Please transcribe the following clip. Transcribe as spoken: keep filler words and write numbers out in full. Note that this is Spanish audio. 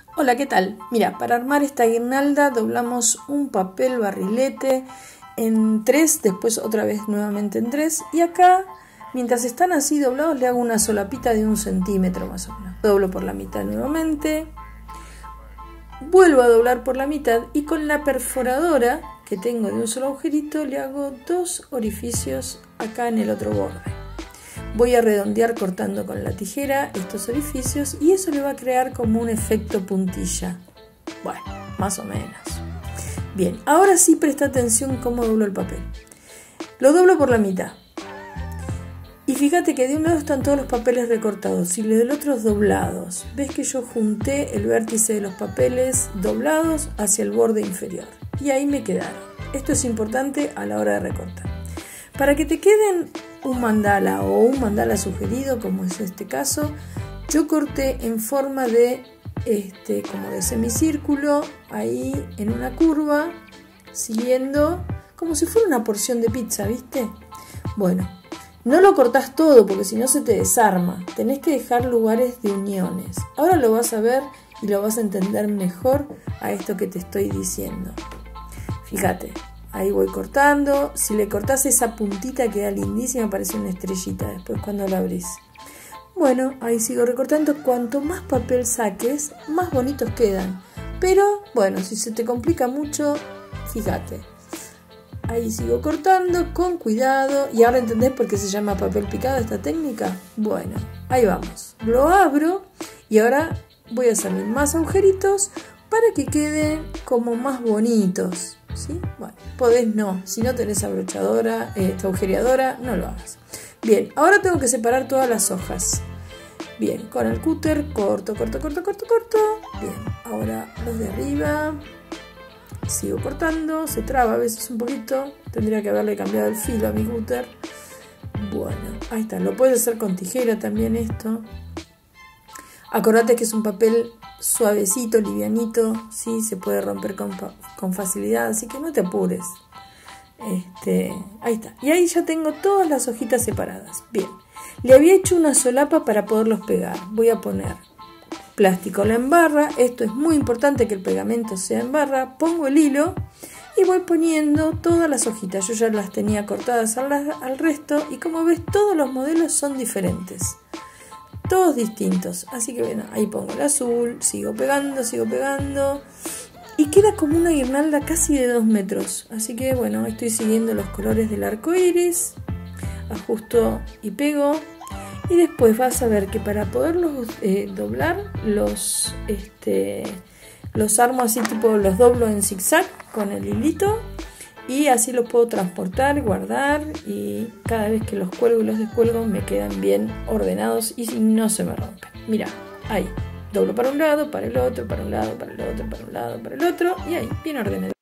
Hola, ¿qué tal? Mira, para armar esta guirnalda doblamos un papel barrilete en tres, después otra vez nuevamente en tres, y acá, mientras están así doblados, le hago una solapita de un centímetro más o menos. Doblo por la mitad nuevamente, vuelvo a doblar por la mitad y con la perforadora que tengo de un solo agujerito le hago dos orificios acá en el otro borde. Voy a redondear cortando con la tijera estos orificios y eso le va a crear como un efecto puntilla. Bueno, más o menos. Bien, ahora sí presta atención cómo doblo el papel. Lo doblo por la mitad. Y fíjate que de un lado están todos los papeles recortados y del otro doblados. ¿Ves que yo junté el vértice de los papeles doblados hacia el borde inferior? Y ahí me quedaron. Esto es importante a la hora de recortar. Para que te queden un mandala o un mandala sugerido, como es este caso, yo corté en forma de este como de semicírculo ahí en una curva, siguiendo como si fuera una porción de pizza, ¿viste? Bueno, no lo cortás todo porque si no se te desarma, tenés que dejar lugares de uniones. Ahora lo vas a ver y lo vas a entender mejor a esto que te estoy diciendo. Fíjate. Ahí voy cortando, si le cortás esa puntita queda lindísima, parece una estrellita después cuando la abrís. Bueno, ahí sigo recortando, cuanto más papel saques, más bonitos quedan. Pero, bueno, si se te complica mucho, fíjate. Ahí sigo cortando con cuidado, y ahora entendés por qué se llama papel picado esta técnica. Bueno, ahí vamos, lo abro y ahora voy a hacerle más agujeritos para que queden como más bonitos. ¿Sí? Bueno, podés no, si no tenés abrochadora, eh, agujereadora, no lo hagas. Bien, ahora tengo que separar todas las hojas. Bien, con el cúter corto, corto, corto, corto, corto. Bien, ahora los de arriba. Sigo cortando, se traba a veces un poquito. Tendría que haberle cambiado el filo a mi cúter. Bueno, ahí está, lo puedes hacer con tijera también esto. Acordate que es un papel suavecito, livianito, sí, se puede romper con, con facilidad, así que no te apures. Este, ahí está. Y ahí ya tengo todas las hojitas separadas. Bien, le había hecho una solapa para poderlos pegar. Voy a poner plástico la en barra. Esto es muy importante que el pegamento sea en barra. Pongo el hilo y voy poniendo todas las hojitas. Yo ya las tenía cortadas al, al resto y como ves todos los modelos son diferentes. Todos distintos, así que bueno, ahí pongo el azul, sigo pegando, sigo pegando y queda como una guirnalda casi de dos metros, así que bueno, estoy siguiendo los colores del arco iris, ajusto y pego y después vas a ver que para poderlos eh, doblar los, este, los armo así tipo, los doblo en zigzag con el hilito. Y así los puedo transportar, guardar y cada vez que los cuelgo y los descuelgo me quedan bien ordenados y no se me rompen. Mira, ahí, doblo para un lado, para el otro, para un lado, para el otro, para un lado, para el otro y ahí, bien ordenado.